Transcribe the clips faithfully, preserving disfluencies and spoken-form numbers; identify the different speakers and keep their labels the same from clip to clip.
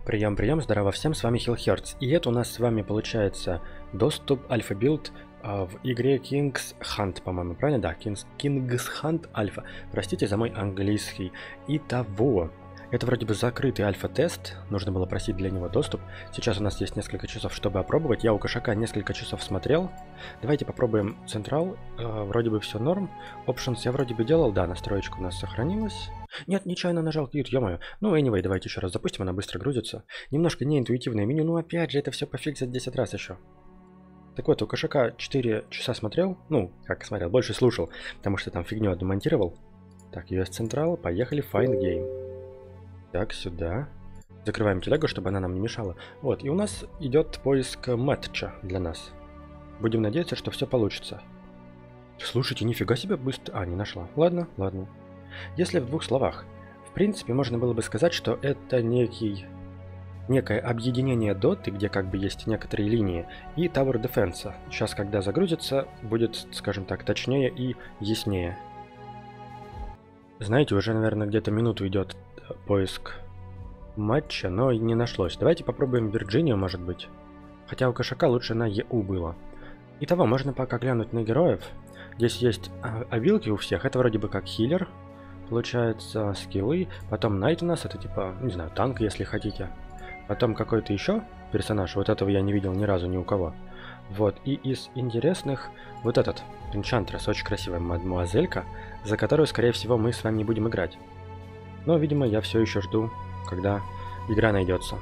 Speaker 1: Прием, прием, здорово всем, с вами Хиллхерц. И это у нас с вами получается доступ альфа-билд а, в игре King's Hunt, по-моему, правильно? Да, King's, King's Hunt альфа. Простите за мой английский. Итого, это вроде бы закрытый альфа-тест, нужно было просить для него доступ. Сейчас у нас есть несколько часов, чтобы опробовать. Я у кошака несколько часов смотрел. Давайте попробуем Централ. Э, вроде бы все норм. Options я вроде бы делал, да, настроечка у нас сохранилась. Нет, нечаянно нажал Qt, ё-моё. Ну, anyway, давайте еще раз запустим, она быстро грузится. Немножко неинтуитивное меню, но опять же, это все пофиксить десять раз еще. Так вот, у кошака четыре часа смотрел, ну, как смотрел, больше слушал, потому что там фигню одну монтировал. Так, ю эс Central, поехали, Find Game. Так, сюда. Закрываем телегу, чтобы она нам не мешала. Вот, и у нас идет поиск матча для нас. Будем надеяться, что все получится. Слушайте, нифига себе быстро... А, не нашла. Ладно, ладно. Если в двух словах. В принципе, можно было бы сказать, что это некий... некое объединение доты, где как бы есть некоторые линии, и Tower Defense. Сейчас, когда загрузится, будет, скажем так, точнее и яснее. Знаете, уже, наверное, где-то минуту идет поиск матча, но не нашлось. Давайте попробуем Вирджинию, может быть. Хотя у кошака лучше на е у было. Итого, можно пока глянуть на героев. Здесь есть обилки у всех. Это вроде бы как хиллер. Получается, скиллы. Потом Найт у нас, это типа, не знаю, танк, если хотите. Потом какой-то еще персонаж. Вот этого я не видел ни разу ни у кого. Вот, и из интересных вот этот Энчантресс, очень красивая мадмуазелька, за которую, скорее всего, мы с вами не будем играть. Но, видимо, я все еще жду, когда игра найдется.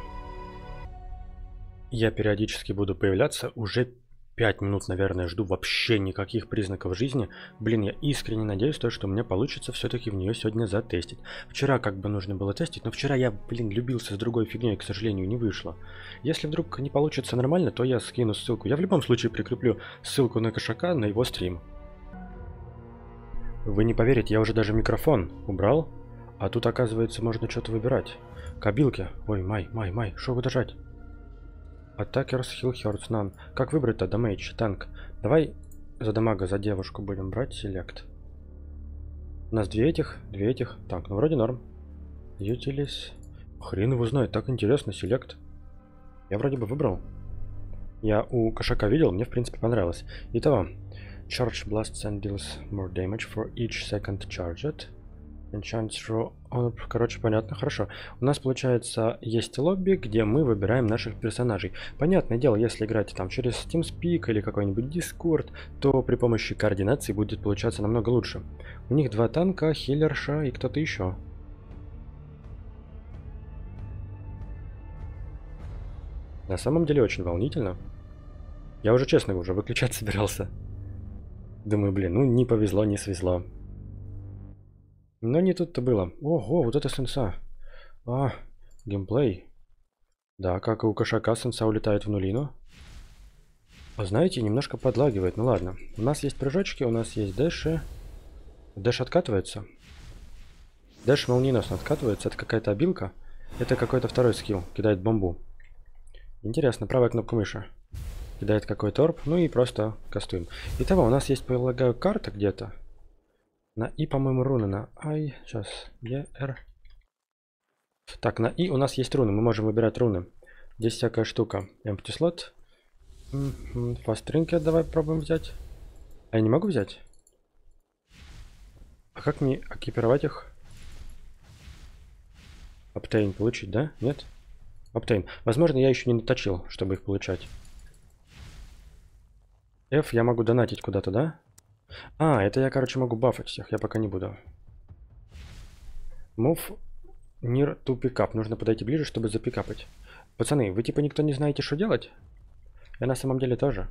Speaker 1: Я периодически буду появляться, уже пять минут, наверное, жду вообще никаких признаков жизни. Блин, я искренне надеюсь, то, что у меня получится все-таки в нее сегодня затестить. Вчера как бы нужно было тестить, но вчера я, блин, любился с другой фигней, к сожалению, не вышло. Если вдруг не получится нормально, то я скину ссылку. Я в любом случае прикреплю ссылку на кошака на его стрим. Вы не поверите, я уже даже микрофон убрал, а тут, оказывается, можно что-то выбирать. Кабилки. Ой, май, май, май, что выдержать? Attackers, Hillhurts, None. Как выбрать-то? Damage, танк. Давай за дамага, за девушку будем брать. Select. У нас две этих, две этих. Так, ну вроде норм. Utilities. Хрен его знает, так интересно. Select. Я вроде бы выбрал. Я у кошака видел, мне в принципе понравилось. Итого. Charge blasts and deals more damage for each second charged. Enchant throw... Короче, понятно, хорошо. У нас, получается, есть лобби, где мы выбираем наших персонажей. Понятное дело, если играть там через TeamSpeak или какой-нибудь Discord, то при помощи координации будет получаться намного лучше. У них два танка, хиллерша и кто-то еще. На самом деле очень волнительно. Я уже, честно, уже выключать собирался. Думаю, блин, ну не повезло, не свезло. Но не тут-то было. Ого, вот это сенса. А, геймплей. Да, как и у кошака, сенса улетает в нулину. А знаете, немножко подлагивает. Ну ладно. У нас есть прыжочки, у нас есть дэши. Дэш откатывается. Дэш молниеносно откатывается. Это какая-то обилка. Это какой-то второй скилл. Кидает бомбу. Интересно, правая кнопка мыши. Кидает какой-то орб. Ну и просто кастуем. Итого, у нас есть, полагаю, карта где-то. На И, по-моему, руны на Ай. Сейчас. Е, Р. Так, на И у нас есть руны. Мы можем выбирать руны. Здесь всякая штука. Empty slot. Fast trinket давай пробуем взять. А я не могу взять? А как мне экипировать их? Obtain получить, да? Нет? Obtain. Возможно, я еще не наточил, чтобы их получать. F я могу донатить куда-то, да? А, это я, короче, могу бафать всех. Я пока не буду. Move near to pick up. Нужно подойти ближе, чтобы запикапать. Пацаны, вы типа никто не знаете, что делать? Я на самом деле тоже.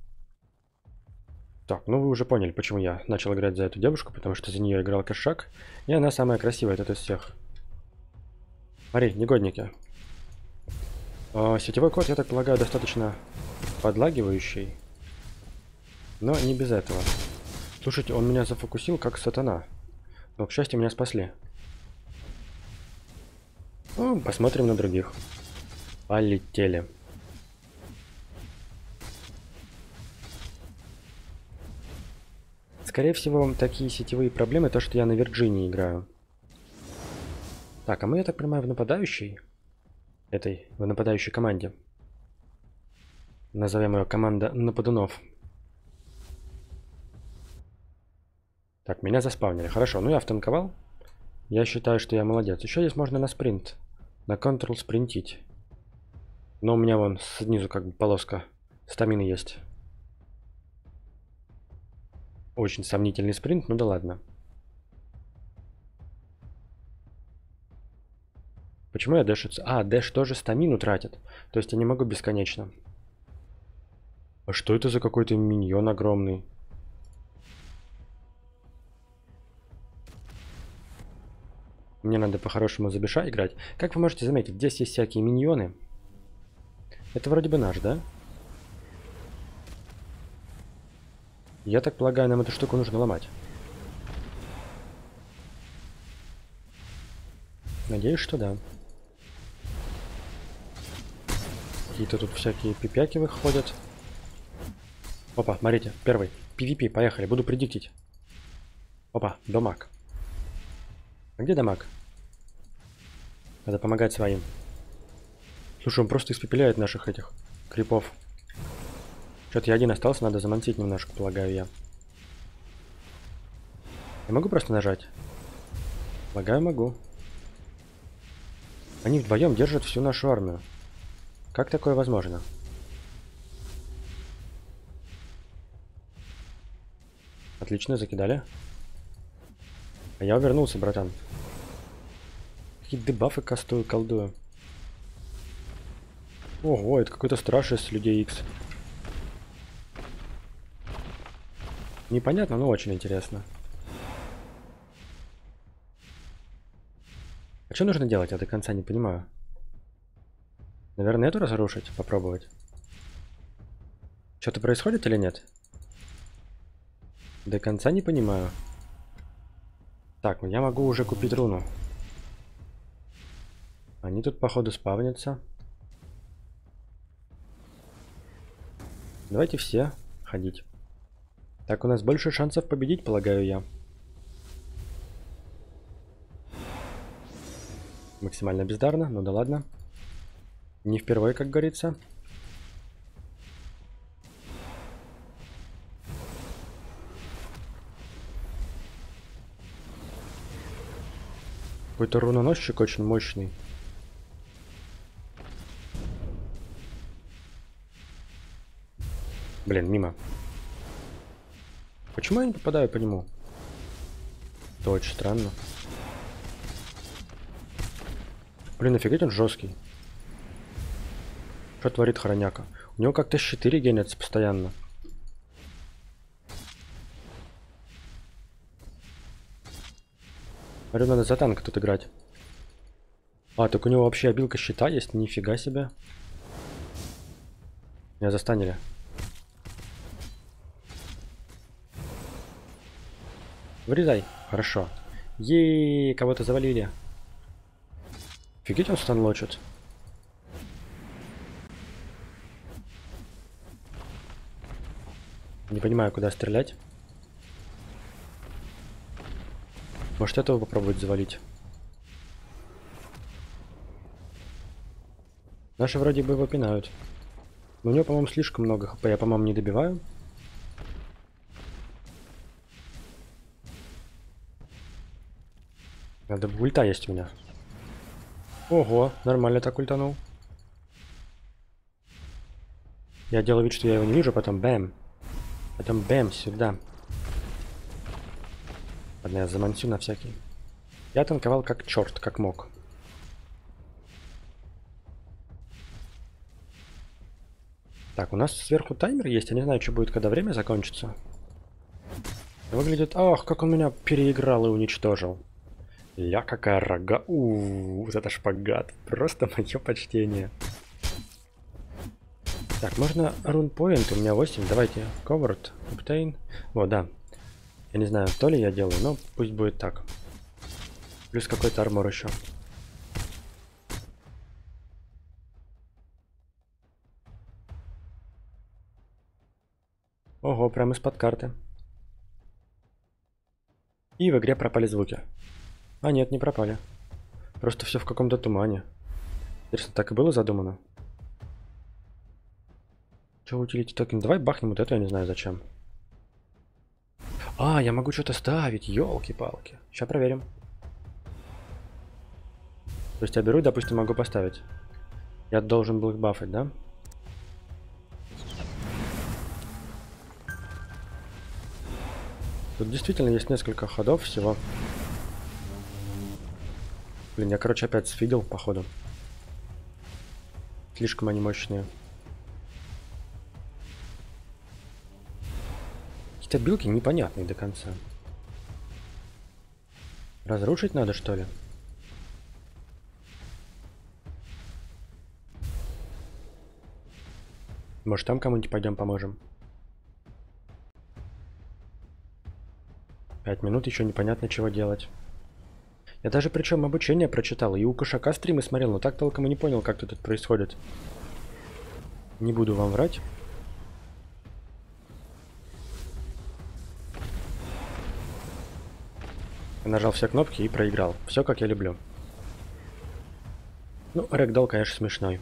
Speaker 1: Так, ну вы уже поняли, почему я начал играть за эту девушку. Потому что за нее играл кошак. И она самая красивая тут из всех. Смотри, негодники. О, сетевой код, я так полагаю, достаточно подлагивающий. Но не без этого. Слушайте, он меня зафокусил как сатана. Но, к счастью, меня спасли. Ну, посмотрим на других. Полетели. Скорее всего, такие сетевые проблемы, то, что я на Вирджинии играю. Так, а мы, я так понимаю, в нападающий. этой в нападающей команде. Назовем ее команда нападунов. Так, меня заспавнили. Хорошо, ну я втанковал. Я считаю, что я молодец. Еще здесь можно на спринт. На контрол спринтить. Но у меня вон снизу как бы полоска стамины есть. Очень сомнительный спринт, ну да ладно. Почему я дэшиться? А, дэш тоже стамину тратит. То есть я не могу бесконечно. А что это за какой-то миньон огромный? Мне надо по-хорошему за Биша играть. Как вы можете заметить, здесь есть всякие миньоны. Это вроде бы наш, да? Я так полагаю, нам эту штуку нужно ломать. Надеюсь, что да. Какие-то тут всякие пипяки выходят. Опа, смотрите, первый. пи ви пи, поехали, буду предиктить. Опа, дамаг. А где дамаг? Надо помогать своим. Слушай, он просто испепеляет наших этих крипов. Что-то я один остался, надо замансить немножко, полагаю я. Я могу просто нажать? Полагаю, могу. Они вдвоем держат всю нашу армию. Как такое возможно? Отлично, закидали. А я увернулся, братан. Какие дебафы кастую, колдую. Ого, это какой-то страж из Людей Икс. Непонятно, но очень интересно. А что нужно делать? Я до конца не понимаю. Наверное, эту разрушить, попробовать. Что-то происходит или нет? До конца не понимаю. Так, ну я могу уже купить руну. Они тут, походу, спавнятся. Давайте все ходить. Так у нас больше шансов победить, полагаю я. Максимально бездарно, ну да ладно. Не впервые, как говорится. Какой-то руноносчик очень мощный. Блин, мимо. Почему я не попадаю по нему? Это очень странно. Блин, офигеть, он жесткий. Что творит хороняка? У него как-то щиты регенятся постоянно. Говорю, надо за танк тут играть. А, так у него вообще обилка щита есть? Нифига себе. Меня застанили. Вырезай. Хорошо. Ей, кого-то завалили. Офигеть, он станлочит. Не понимаю, куда стрелять. Может, этого попробовать завалить? Наши вроде бы его пинают. Но у него, по-моему, слишком много хп. Я, по-моему, не добиваю. Надо, ульта есть у меня. Ого, нормально так ультанул. Я делаю вид, что я его не вижу, потом бэм. Потом бэм сюда. Ладно, я замансю на всякий. Я танковал как черт, как мог. Так, у нас сверху таймер есть. Я не знаю, что будет, когда время закончится. Выглядит... Ах, как он меня переиграл и уничтожил. Я какая рога. Ууу, вот это шпагат. Просто мое почтение. Так, можно рунпоинт. У меня восемь. Давайте. Covered. Obtain. Вот, да. Я не знаю, то ли я делаю, но пусть будет так. Плюс какой-то армор еще. Ого, прямо из-под карты. И в игре пропали звуки. А нет, не пропали. Просто все в каком-то тумане. Интересно, так и было задумано? Че, утилити токен? Давай бахнем вот это, я не знаю зачем. А, я могу что-то ставить, елки-палки. Сейчас проверим. То есть я беру и, допустим, могу поставить. Я должен был их бафать, да? Тут действительно есть несколько ходов всего. Блин, я, короче, опять сфидел, походу. Слишком они мощные. Какие-то билки непонятные до конца. Разрушить надо, что ли? Может, там кому-нибудь пойдем поможем? Пять минут, еще непонятно, чего делать. Я даже причем обучение прочитал, и у Кошака стримы смотрел, но так толком и не понял, как тут это происходит. Не буду вам врать. Я нажал все кнопки и проиграл. Все, как я люблю. Ну, рэгдолл, конечно, смешной.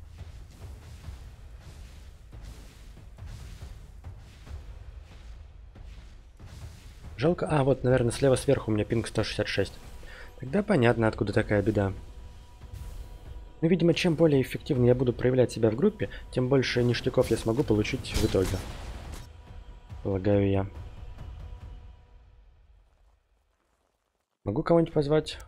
Speaker 1: Жалко. А, вот, наверное, слева сверху у меня пинг сто шестьдесят шесть. Тогда понятно, откуда такая беда. Ну, видимо, чем более эффективно я буду проявлять себя в группе, тем больше ништяков я смогу получить в итоге. Полагаю я. Могу кого-нибудь позвать?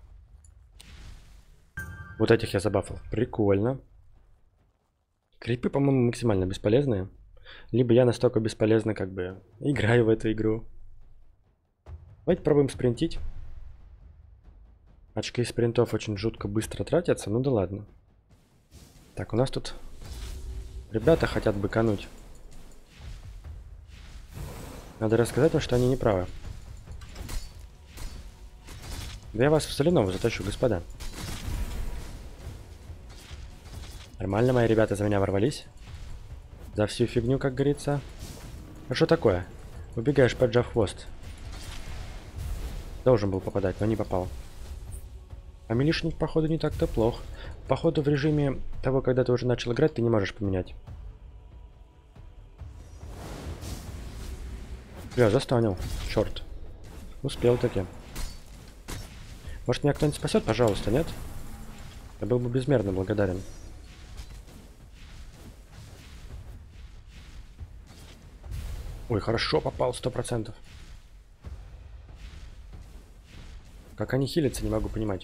Speaker 1: Вот этих я забафал. Прикольно. Крипы, по-моему, максимально бесполезные. Либо я настолько бесполезно, как бы, играю в эту игру. Давайте пробуем спринтить. Очки спринтов очень жутко быстро тратятся, ну да ладно. Так, у нас тут ребята хотят быкануть. Надо рассказать им, что они не правы. Да я вас в соляного затащу, господа. Нормально мои ребята за меня ворвались. За всю фигню, как говорится. А что такое? Убегаешь, поджав хвост. Должен был попадать, но не попал. А милишник, походу, не так-то плох. Походу, в режиме того, когда ты уже начал играть, ты не можешь поменять. Бля, застанил. Черт. Успел таки. Может, меня кто-нибудь спасет, пожалуйста, нет? Я был бы безмерно благодарен. Ой, хорошо попал, сто процентов. Как они хилятся, не могу понимать.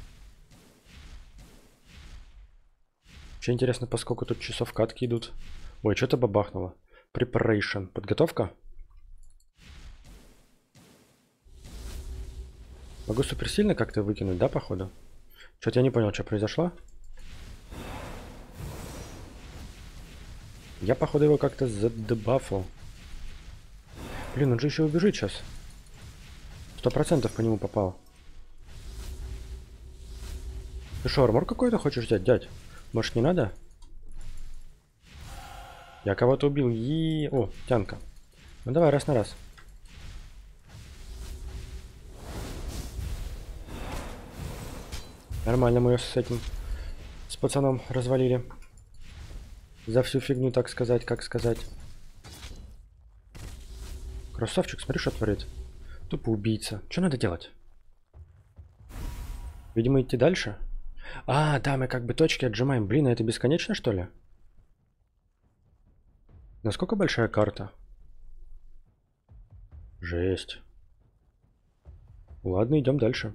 Speaker 1: Вообще интересно, поскольку тут часов катки идут. Ой, что-то бабахнуло. Preparation. Подготовка? Могу суперсильно как-то выкинуть, да, походу? Что-то я не понял, что произошло. Я, походу, его как-то задебафал. Блин, он же еще убежит сейчас. Сто процентов по нему попал. Ты что, армор какой-то хочешь взять, дядь? Может, не надо? Я кого-то убил. И... О, тянка. Ну давай, раз на раз. Нормально мы ее с этим, с пацаном развалили. За всю фигню, так сказать, как сказать. Красавчик, смотри, что творит. Тупо убийца. Что надо делать? Видимо, идти дальше. А, да, мы как бы точки отжимаем. Блин, а это бесконечно, что ли? Насколько большая карта? Жесть. Ладно, идем дальше.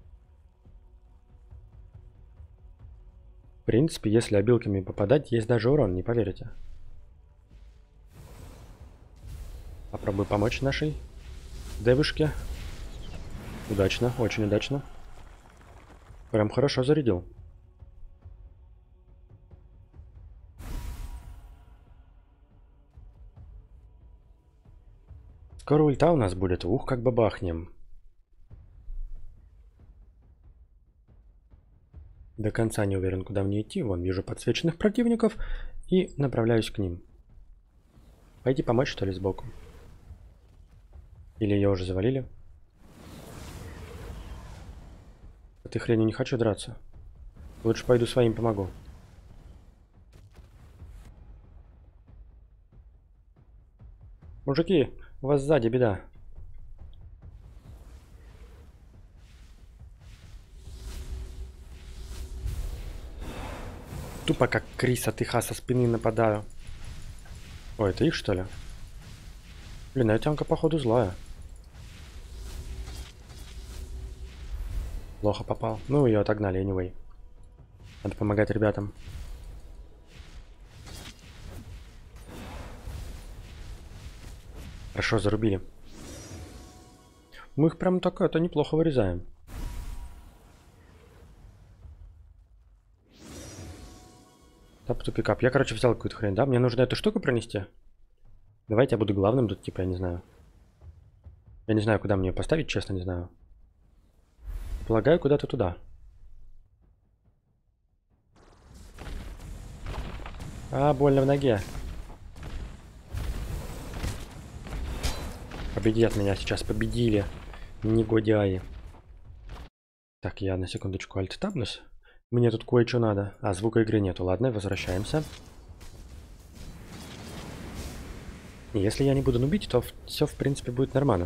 Speaker 1: В принципе, если обилками попадать, есть даже урон, не поверите. Попробую помочь нашей девушке. Удачно, очень удачно. Прям хорошо зарядил. Скоро ульта у нас будет. Ух, как бабахнем. До конца не уверен, куда мне идти. Вон, вижу подсвеченных противников и направляюсь к ним. Пойди помочь, что ли, сбоку. Или ее уже завалили? Этой хренью не хочу драться. Лучше пойду своим помогу. Мужики, у вас сзади беда. Тупо как Крис от Иха со спины нападаю. Ой, это их что ли? Блин, а тянка походу злая. Плохо попал. Ну, ее отогнали, anyway. Надо помогать ребятам. Хорошо, зарубили. Мы их прям так это неплохо вырезаем. Тап ту пикап. Я, короче, взял какую-то хрень, да? Мне нужно эту штуку пронести. Давайте я буду главным тут, типа, я не знаю. Я не знаю, куда мне ее поставить, честно, не знаю. Полагаю, куда-то туда. А, больно в ноге. Победят меня сейчас, победили. Негодяи. Так, я на секундочку альт-табнусь. Мне тут кое-что надо. А, звука игры нету. Ладно, возвращаемся. И если я не буду нубить, то все, в принципе, будет нормально.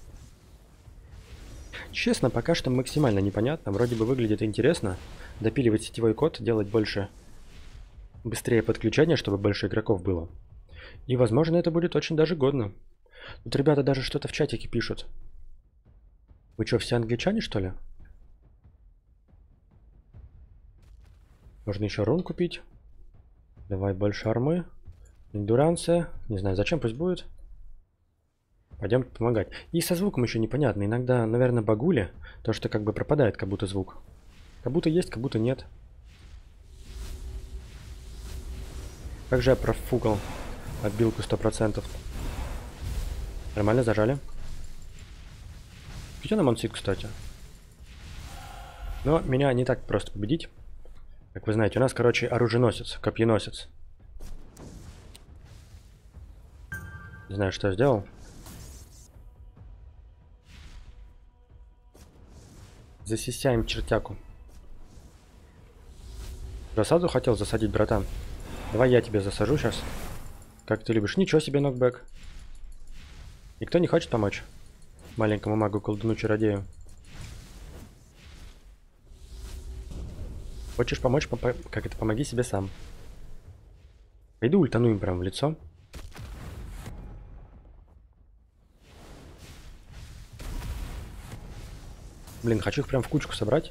Speaker 1: Честно, пока что максимально непонятно. Вроде бы выглядит интересно. Допиливать сетевой код, делать больше... Быстрее подключение, чтобы больше игроков было. И, возможно, это будет очень даже годно. Тут ребята даже что-то в чатике пишут. Вы что, все англичане, что ли? Можно еще рун купить. Давай больше армы. Эндуранция. Не знаю, зачем, пусть будет. Пойдем помогать. И со звуком еще непонятно. Иногда, наверное, багули. То, что как бы пропадает, как будто звук. Как будто есть, как будто нет. Как же я профукал отбилку сто процентов. Нормально зажали. Где на Монсик, кстати? Но меня не так просто победить. Как вы знаете, у нас, короче, оруженосец, копьеносец. Не знаю, что я сделал. Засисяем чертяку. Засаду хотел засадить, братан? Давай я тебе засажу сейчас. Как ты любишь. Ничего себе, нокбэк. Никто не хочет помочь маленькому магу, колдуну, чародею. Хочешь помочь, поп как это, помоги себе сам. Пойду ультану им прям в лицо. Блин, хочу их прям в кучку собрать.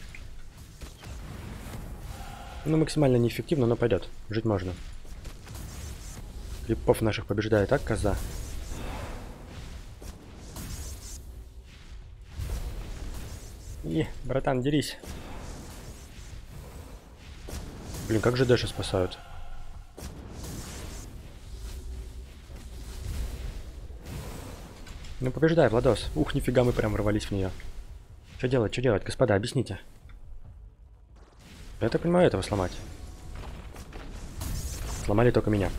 Speaker 1: Ну, максимально неэффективно, но пойдет. Жить можно. Крипов наших побеждает, так, коза? И, братан, дерись. Блин, как же Дэша спасают? Ну, побеждай, Владос. Ух, нифига, мы прям ворвались в нее. Что делать, что делать, господа, объясните. Я так понимаю, этого сломать. Сломали только меня.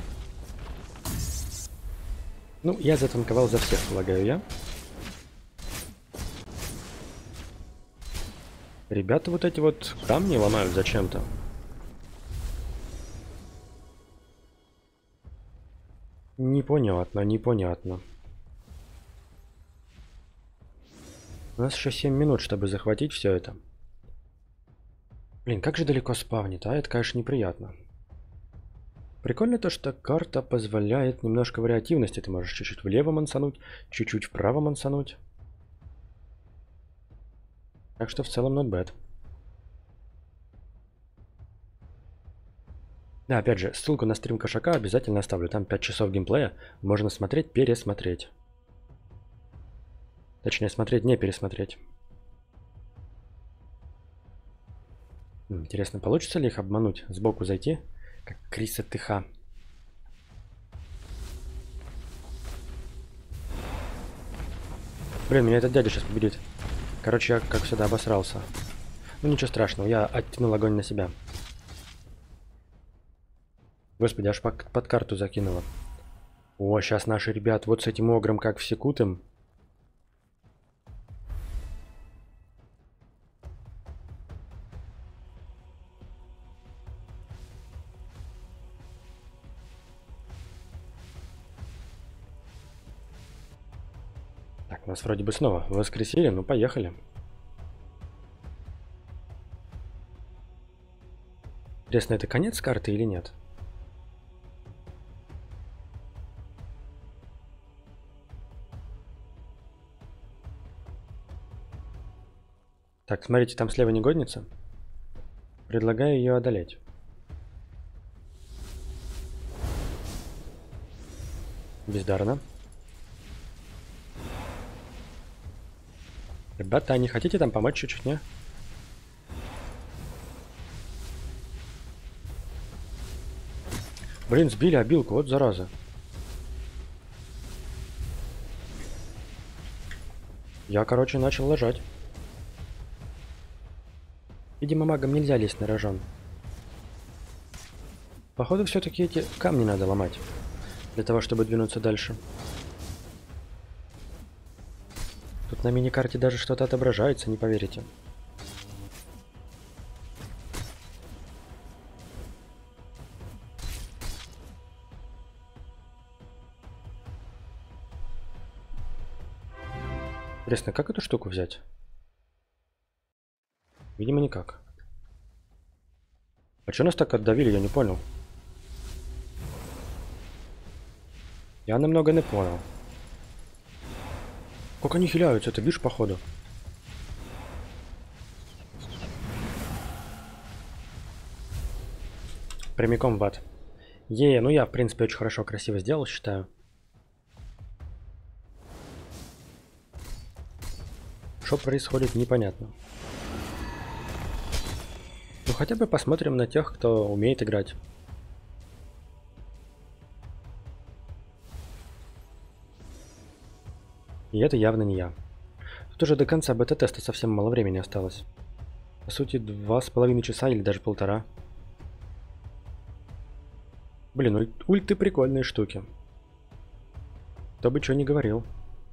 Speaker 1: Ну, я затанковал за всех, полагаю я. Ребята вот эти вот камни ломают зачем-то. Непонятно, непонятно. У нас еще семь минут, чтобы захватить все это. Блин, как же далеко спавнит, а? Это, конечно, неприятно. Прикольно то, что карта позволяет немножко вариативности. Ты можешь чуть-чуть влево мансануть, чуть-чуть вправо мансануть. Так что в целом not bad. Да, опять же, ссылку на стрим Кошака обязательно оставлю. Там пять часов геймплея. Можно смотреть, пересмотреть. Точнее, смотреть, не пересмотреть. Интересно, получится ли их обмануть? Сбоку зайти? Как Криса Тыха. Блин, меня этот дядя сейчас победит. Короче, я как всегда обосрался. Ну ничего страшного, я оттянул огонь на себя. Господи, аж под, под карту закинуло. О, сейчас наши ребят вот с этим огром как всекут им. Так, нас вроде бы снова воскресили, ну поехали. Интересно, это конец карты или нет? Так, смотрите, там слева негодница. Предлагаю ее одолеть. Бездарно. Ребята, не хотите там помочь чуть-чуть, не? Блин, сбили обилку, вот зараза. Я, короче, начал ложать. Видимо, магам нельзя лезть на рожон. Походу, все-таки эти камни надо ломать. Для того, чтобы двинуться дальше. Тут на миникарте даже что-то отображается, не поверите. Интересно, как эту штуку взять? Видимо, никак. А что нас так отдавили, я не понял. Я намного не понял. Как они хиляются, это видишь, походу. Прямиком в ад. Е, ну я, в принципе, очень хорошо, красиво сделал, считаю. Что происходит, непонятно. Ну хотя бы посмотрим на тех, кто умеет играть. И это явно не я. Тут уже до конца бета-теста совсем мало времени осталось. По сути, два с половиной часа или даже полтора. Блин, уль ульты прикольные штуки. Кто бы что ни говорил.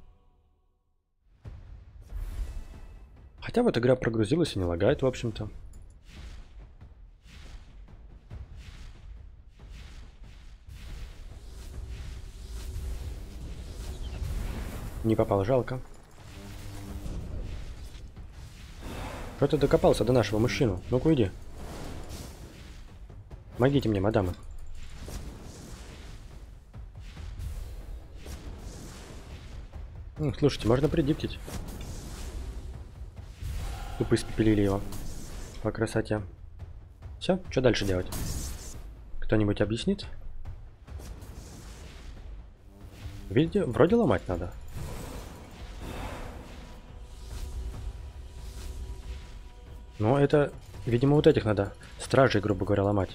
Speaker 1: Хотя вот игра прогрузилась и не лагает, в общем-то. Не попал, жалко. Что ты докопался до нашего мужчину? Ну-ка уйди. Помогите мне, мадамы. Ну, слушайте, можно предиктить. Тупо испепелили его. По красоте. Все, что дальше делать? Кто-нибудь объяснит? Видите, вроде ломать надо. Но это, видимо, вот этих надо. Стражей, грубо говоря, ломать.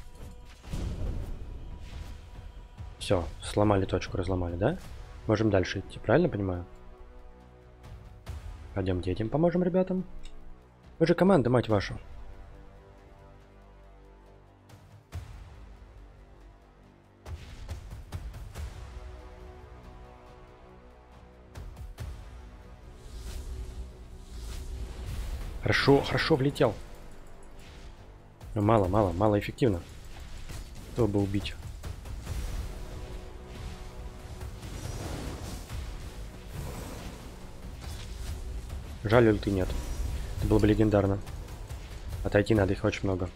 Speaker 1: Все, сломали точку, разломали, да? Можем дальше идти, правильно понимаю? Пойдемте этим поможем ребятам. Вы же команда, мать вашу. Хорошо, хорошо влетел. Но мало, мало, мало эффективно. Чтобы убить. Жаль, ульты нет. Это было бы легендарно. Отойти надо, их очень много.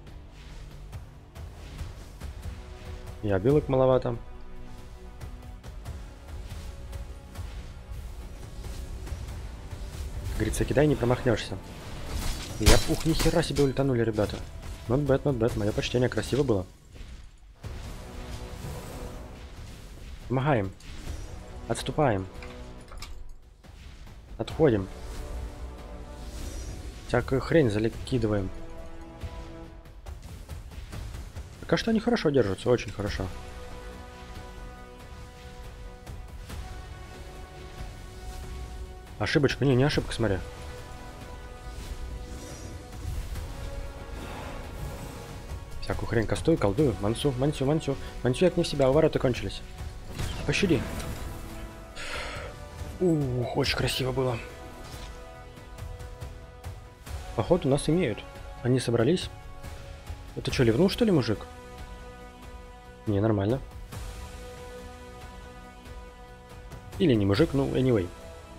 Speaker 1: И обилок маловато. Говорится, кидай, не промахнешься. Я, ух, нихера себе ультанули, ребята. Not bad, not bad. Мое почтение, красиво было. Помогаем. Отступаем. Отходим. Всякую хрень закидываем. Пока что они хорошо держатся, очень хорошо. Ошибочка, не, не ошибка, смотри. Всякую хрень кастую, колдую. Мансу, мансю, мансю. Мансю, як не в себя, увороты кончились. Пощади. Ух, очень красиво было. Походу нас имеют. Они собрались. Это что, ливнул, что ли, мужик? Не, нормально. Или не мужик, ну, anyway.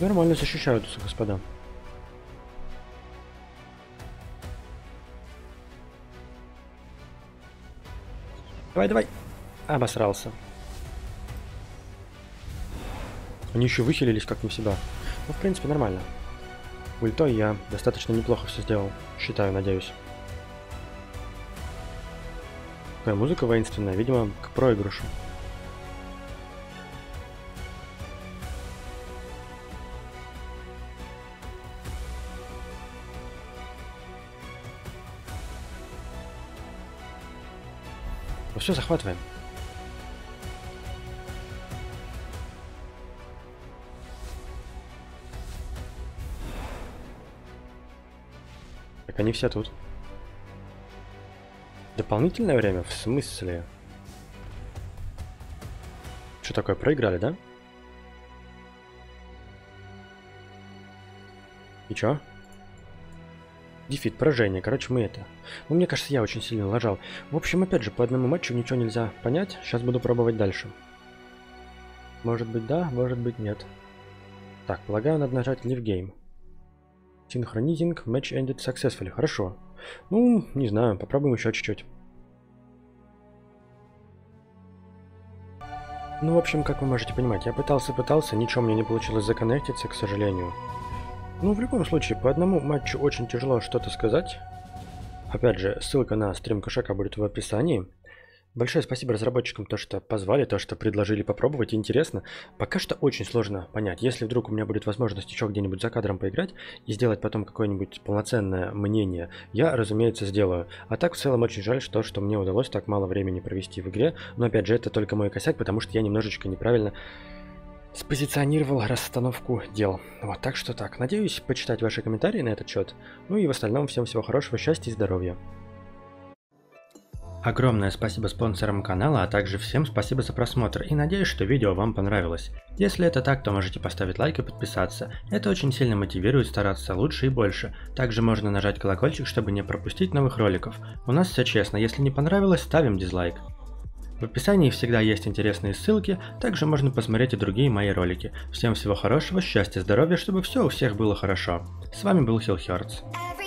Speaker 1: нормально защищаются, господа. Давай, давай. Обосрался. Они еще выхилились как не себя. Ну, в принципе, нормально. Ультой я достаточно неплохо все сделал. Считаю, надеюсь. Такая музыка воинственная, видимо, к проигрышу. Ну все, захватываем. Так, они все тут. Дополнительное время? В смысле? Что такое, проиграли, да? И чё? Дефит, поражение. Короче, мы это... Ну, мне кажется, я очень сильно лажал. В общем, опять же, по одному матчу ничего нельзя понять. Сейчас буду пробовать дальше. Может быть, да, может быть, нет. Так, полагаю, надо нажать Leave Game. Synchronizing, match ended successfully. Хорошо. Ну, не знаю, попробуем еще чуть-чуть. Ну, в общем, как вы можете понимать, я пытался-пытался, ничего мне не получилось законнектиться, к сожалению. Ну, в любом случае, по одному матчу очень тяжело что-то сказать. Опять же, ссылка на стрим Кошака будет в описании. Большое спасибо разработчикам, то, что позвали, то, что предложили попробовать. Интересно. Пока что очень сложно понять. Если вдруг у меня будет возможность еще где-нибудь за кадром поиграть и сделать потом какое-нибудь полноценное мнение, я, разумеется, сделаю. А так, в целом, очень жаль, что, что мне удалось так мало времени провести в игре. Но, опять же, это только мой косяк, потому что я немножечко неправильно спозиционировал расстановку дел. Вот, так что так. Надеюсь почитать ваши комментарии на этот счет. Ну и в остальном всем всего хорошего, счастья и здоровья. Огромное спасибо спонсорам канала, а также всем спасибо за просмотр и надеюсь, что видео вам понравилось. Если это так, то можете поставить лайк и подписаться. Это очень сильно мотивирует стараться лучше и больше. Также можно нажать колокольчик, чтобы не пропустить новых роликов. У нас все честно, если не понравилось, ставим дизлайк. В описании всегда есть интересные ссылки, также можно посмотреть и другие мои ролики. Всем всего хорошего, счастья, здоровья, чтобы все у всех было хорошо. С вами был Хилл Хёрдс.